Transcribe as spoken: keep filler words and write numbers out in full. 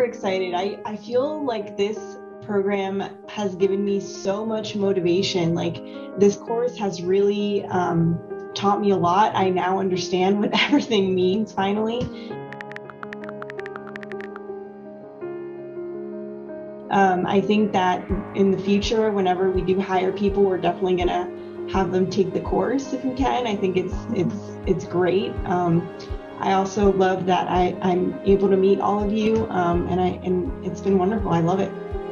excited. I, I feel like this program has given me so much motivation. Like, this course has really um, taught me a lot. I now understand what everything means finally. Um, I think that in the future, whenever we do hire people, we're definitely gonna have them take the course if we can. I think it's it's it's great. Um, I also love that I, I'm able to meet all of you, um, and I and it's been wonderful. I love it.